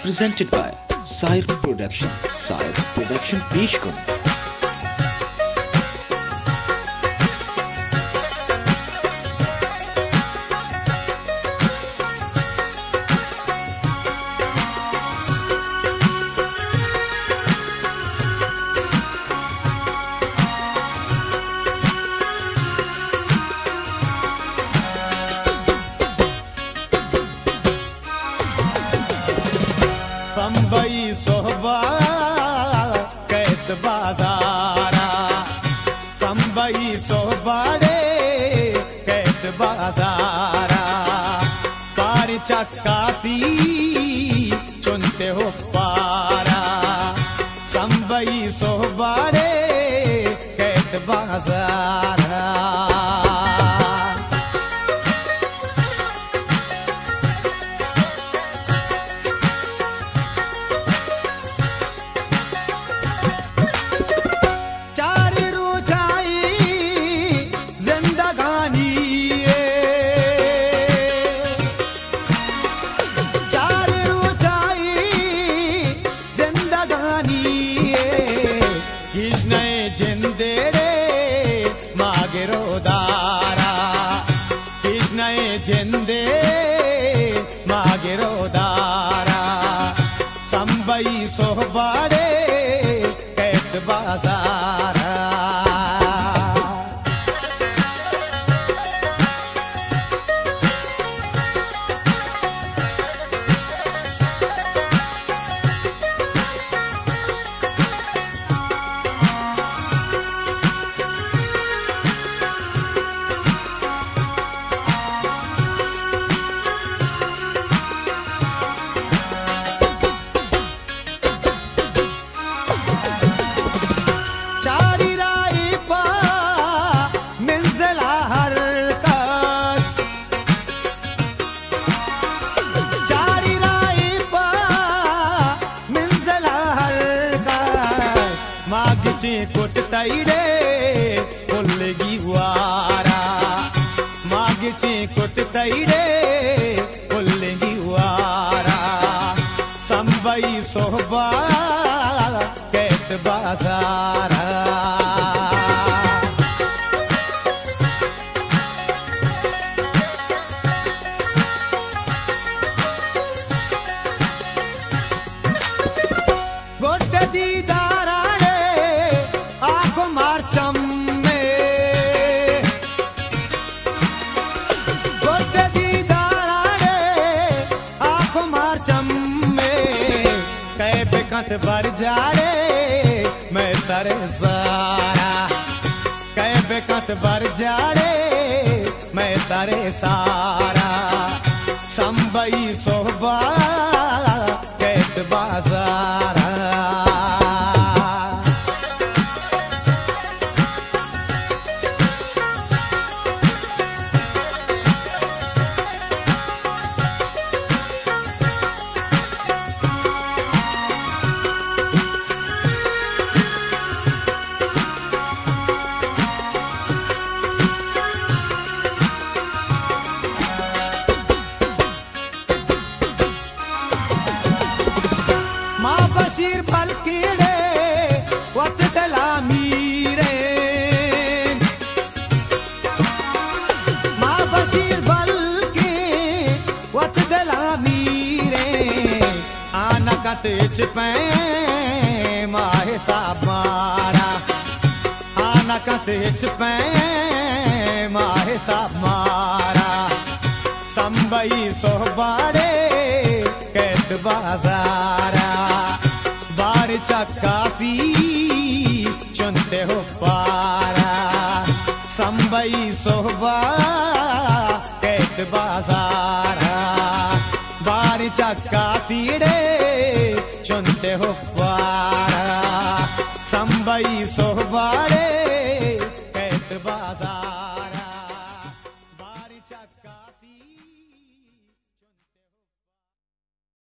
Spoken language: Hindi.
presented by Sair Production. Sair Production पेश करूं। बम्बई सोहबा कैत बाजारा, बम्बई सोहबाड़े कैत बाजारा, पार चक्कासी चुनते हो पारा, बम्बई सोहबाड़े कैत बाजारा। जिंदेरे मागरो दारा, कृष्ण जिंदे मागरो दारा, बम्बई सोहबाड़े कैत बाजारा। मागचे कुट तैरे पुलगी वारा, मागचे कुट तैरे पुलगी वारा, बम्बई सोहबा कैत बाजारा। कत बर जाड़े मैं सरे सारा, कै बेकत बर जाड़े मैं सरे सारा, बम्बई सोहबा कैत बाजारा। बशीर पलकीड़े वत दला मीरे, माँ बशीर बल्कि वत दला मीरे, आना कत पे माहे सामारा, आना कत पे माहे सामारा, बम्बई सोहबाड़े कैत बाजारा, बार चक्कासी चुनते हो पारा, बम्बई सोहबा कैत बाजारा, बार चक्कासी चुनते हो पारा, बम्बई सोहबाड़े कैत बाजारा, बार चक्कासी।